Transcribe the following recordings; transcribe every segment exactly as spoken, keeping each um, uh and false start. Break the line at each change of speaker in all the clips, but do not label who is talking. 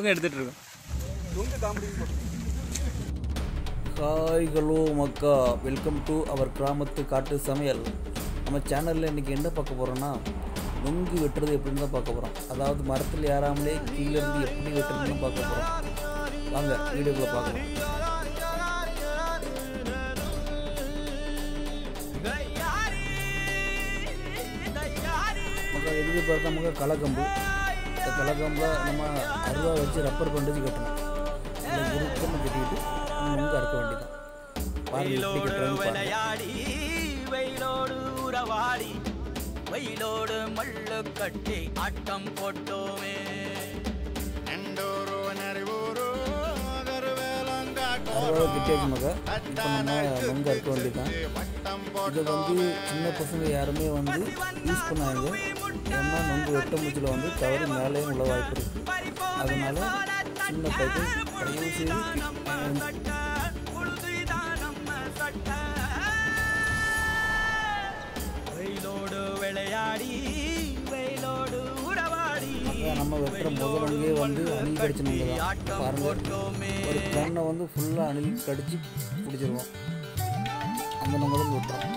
எல்லாருமே எடுத்துகிட்டு இருக்கோம்.
ஹாய் ஹலோ மக்கா, வெல்கம் டு அவர் கிராமத்து காட்டு சமையல். நம்ம சேனலில் இன்றைக்கி என்ன பார்க்க போகிறோன்னா, நுங்கு வெட்டுறது எப்படின்னு தான் பார்க்க போகிறோம். அதாவது மரத்தில் ஏறாமலே கீழேருந்து எப்படி வெட்டுறதுன்னு பார்க்க போகிறோம். வாங்க வீடியோக்குள்ளே பார்க்கலாம். மக்கா எதுக்கு பார்த்தா மக்கா கலக்கம்பு. இந்த கலக்கம்பில் நம்ம அருவா வச்சு ரப்பர் பண்டேஜ் கட்டணும். இந்த குருக்கன்னு கட்டிக்கிட்டு நுங்கு அறுக்க வேண்டியதான்.
வெயிலோடு மல்லு கட்டி ஆட்டம் போட்டோமே.
அறுபது கிட்டேஜ் மக இப்போ நம்ம நுங்கு அறுக்க வேண்டியதான். இதை வந்து சின்ன பசங்க யாருமே வந்து யூஸ் பண்ணாங்க. ஏன்னா நுங்கு வெட்ட மூச்சில் வந்து தவறு மேலேயும் உள்ள வாய்ப்பு இருக்குது. அதனால் சின்ன பைக்கு தயவு செய்து நம்ம வெட்டுற முதல் அணிலே வந்து அணில் கடிச்சு நுங்கு தான் பாருங்கள். ஒரு கண்ணை வந்து ஃபுல்லாக அணில் கடிச்சு பிடிச்சிருவோம். அந்த நுங்கு தான் வெட்டுறோம்.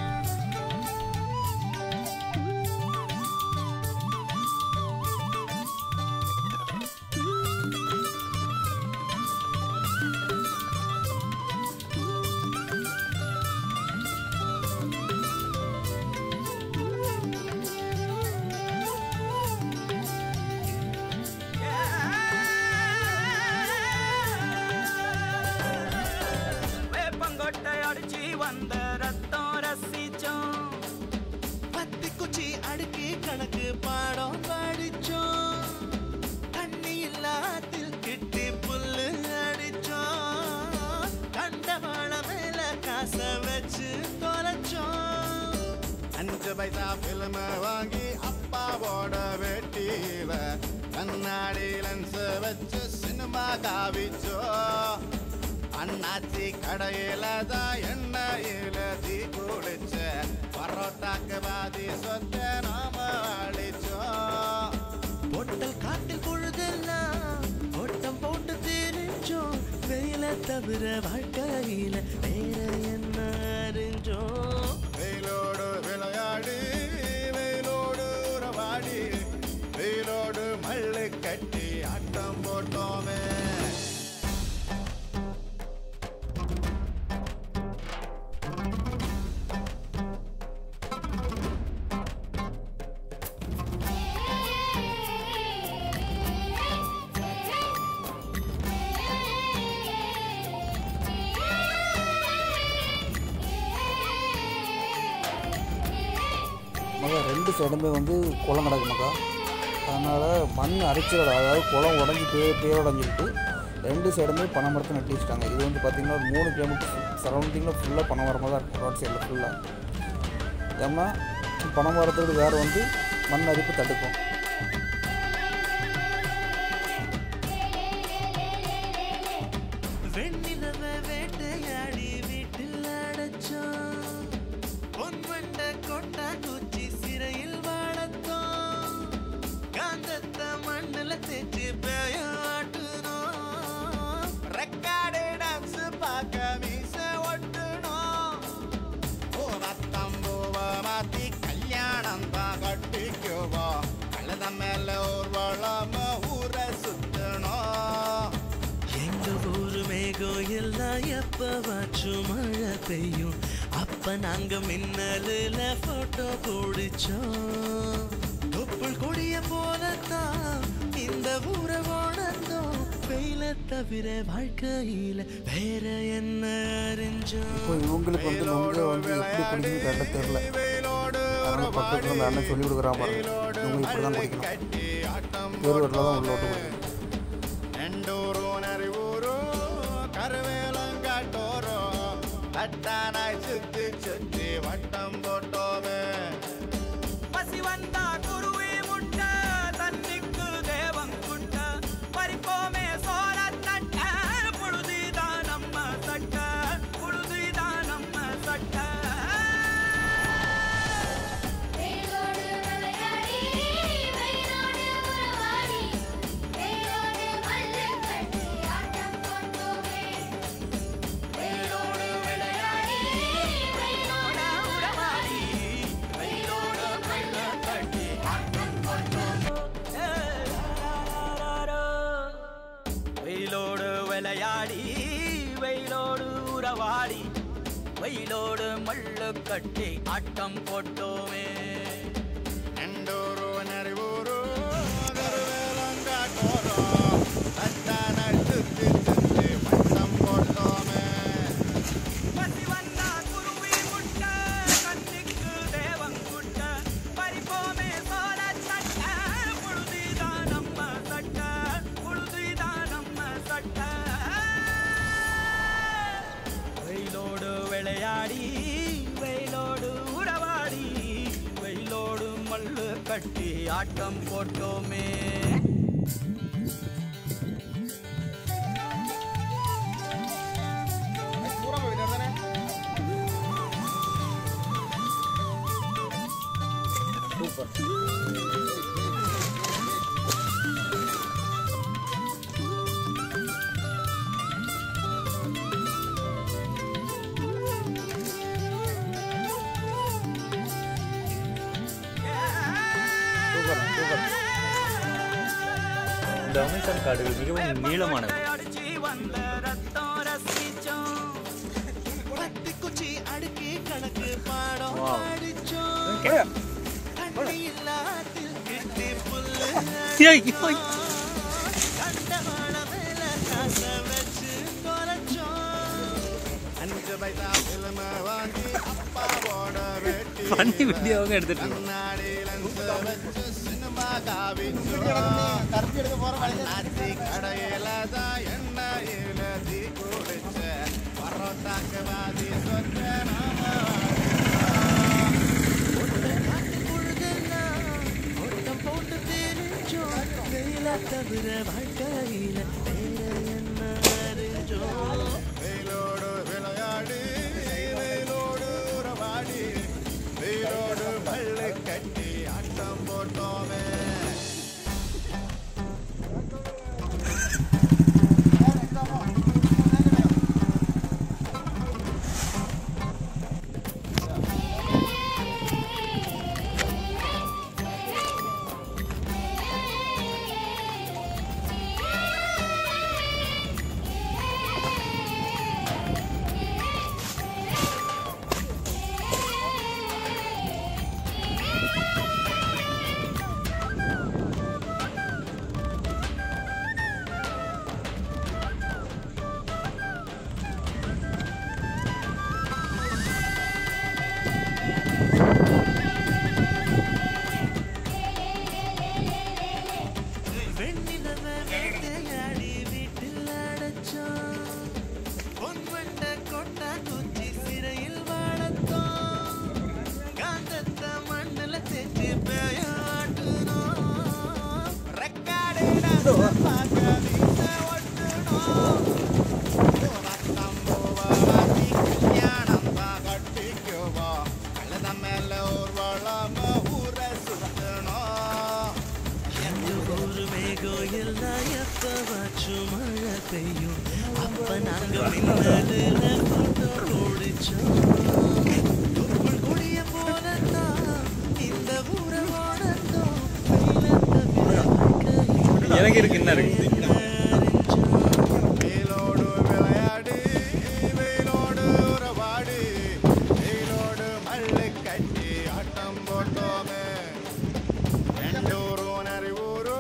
வந்த ரத்தம் ரசிச்சோம், பத்து குச்சி அடுக்கி கணக்கு பாடம் படிச்சோம், தண்ணி இல்லாத்தில் கிட்டி புல்லு அடிச்சோம், கண்டவாள மேல காச வச்சு தொலைச்சோம். அஞ்சு பைசா பிலிம வாங்கி அப்பாவோட வெட்டியில கண்ணாடி லென்ஸ் வச்சு சினிமா காவிச்சோம். அண்ணாச்சி கடையில தான் எண்ணெயில தீ குளிச்ச பரோட்டாக்கு பாதி சொத்த நாம அழிச்சோம். பொட்டல் காட்டில் பொழுதெல்லாம் ஓட்டம் போட்டு தெரிஞ்சோம், வெயில தவிர வாழ்க்கையில வேற என்ன அறிஞ்சோம். வெயிலோடு விளையாடி வெயிலோடு உறவாடி வெயிலோடு மல்லு கட்டி ஆட்டம் போட்டோமே.
மகா ரெண்டு சைடுமே வந்து குளம் கிடக்கு மக்கா. அதனால் மண் அரைச்சிட, அதாவது குளம் உடஞ்சி பே பேரடைஞ்சிட்டு ரெண்டு சைடுமே பனை மரத்தை நட்டி வச்சுட்டாங்க. இது வந்து பார்த்திங்கன்னா ஒரு மூணு கிலோமீட்டர் சரௌண்டிங்கில் ஃபுல்லாக பனை மரமாக தான் இருக்கும். ரோட் சைடில் ஃபுல்லாக ஏன்னா பனை மரத்தோடு வேறு வந்து மண் அரிப்பு தடுக்கும்.
வேட்டையாடி வீட்டில் அடைச்சோம், பொன்வண்ட கொட்டா குச்சி சிறையில் வாழத்தோம், காந்தத்தை மண்ணில் தேய்ச்சி பேயாட்டுனோம், ரெக்கார்டு டான்ஸ் பார்க்க மீச ஒட்டுனோம், பூவத்தம் பூவ மாத்தி கல்யாணம் தான் கட்டிக்குவோம், கழுத மேல ஒரு வளம ஊரை சுத்தணும். எங்க ஊரு மேகம் எல்லாம் எப்பவாச்சும் மழை பெய்யும், அப்ப நாங்க மின்னலுல போட்டோ பிடிச்சோம். தொப்புள் கொடிய போலத்தான் இந்த ஊரை உணர்ந்தோம், வெயில தவிர வாழ்க்கையில வேற என்ன அறிஞ்சோம்.
இப்போ இவங்களுக்கு வந்து நுங்கு வந்து எப்படி குடிக்கணும் கரெக்டாக தெரியல. அதனால் பக்கத்தில் அந்த அண்ணன் சொல்லி கொடுக்குறான் பாருங்க, இவங்க இப்படி தான் குடிக்கணும். ஒரு வீட்டில் தான் உள்ள விட்டு குடிக்கணும்.
கருவேலங்காட்டோரோ தட்டானாய் சுத்தி சுத்தி வட்டம் போட்டோமே. பசி வந்தா குருவி முட்ட தண்ணிக்கு தேவம் குட்ட பறிப்போமே சோழ தட்ட, புழுதிதான் நம்ம சட்ட, புழுதிதான் நம்ம சட்ட.
வெயிலோடு விளையாடி வெயிலோடு உறவாடி வெயிலோடு மல்ல
வெயிலோடு மல்லு கட்டி ஆட்டம் போட்டோமே
எண்டூரு நரிவூரு கருவேலங்காட்டோரோ அத்தான சுத்தி சுத்தி வட்டம் போட்டோமே
பசிவந்தா குருவி முட்ட கண்ணிக்கு தேவங்குட்ட பறிப்போமே சோழ சட்ட புழுதிதான் நம்ம சட்ட புழுதிதான் நம்ம சட்ட வெயிலோடு விளையாடி வெயிலோடு உறவாடி வெயிலோடு மல்லு கட்டி ஆட்டம் போட்டோமே
இந்த அமேசான் காடுகள் மிகவும் நீளமானது.
அடிச்சு வந்த ரத்தம் ரசிச்சோம்
பத்தி குச்சி அடுக்கி கணக்கு பாடம்
Wow.
அடிச்சோம் தண்ணி இல்லாட்டில் கிட்டி புல்லு கண்ட மழை மேல காச வச்சு தொலைச்சோம் அஞ்சு பைசா பிலிம வாங்கி அப்பாவோட வெட்டி
பண்ணி வீடியோவும் எடுத்துட்டு
கண்ணாடி லென்ஸ் வச்சு சினிமா காவிச்சோம் அண்ணாச்சி கடையில தான் எண்ணெயில தீ குடிச்ச பரோட்டாக்கு வாதி சொச்ச நாம போட்டு தெரிஞ்சோம் வெயில தவிர வாழ்க்கையில வேற என்ன அறிஞ்சோம் வெயிலோடு விளையாடி வெயிலோடு உறவாடி வெயிலோடு மல்லு கட்டி ஆட்டம் போட்டோமே அப்ப நாங்க மின்னலுல போட்டோ ஓடிச்சோம் கொடிய போலத்தான் இந்த ஊரோடத்தோம்
எனக்கு இருக்கு என்ன இருக்கு
வெயிலோடு விளையாடி வெயிலோடு உறவாடி வெயிலோடு மல்லு கட்டி ஆட்டம் போட்டோமே எண்டூரு நரிவூரு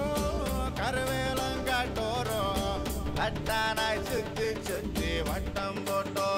கருவேலங்காட்டோரோ அட்டானாய் சுத்தி சுத்தி வட்டம் போட்டோம்